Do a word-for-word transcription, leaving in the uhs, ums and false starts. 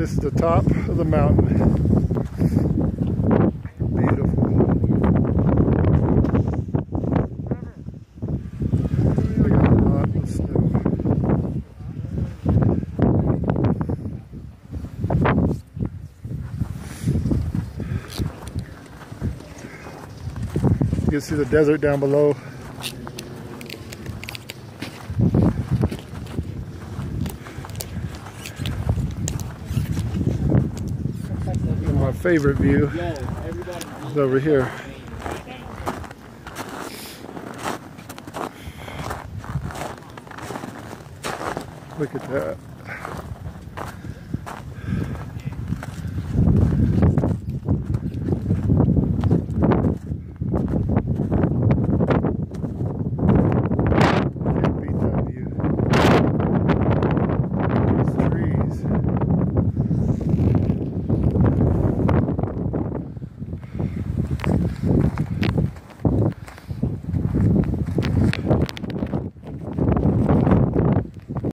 This is the top of the mountain. Beautiful. We got a lot of snow. You can see the desert down below. My favorite view is over here. Look at that.